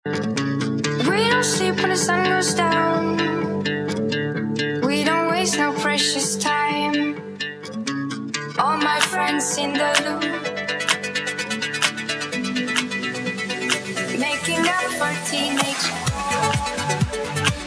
We don't sleep when the sun goes down. We don't waste no precious time. All my friends in the loop, making up for teenage.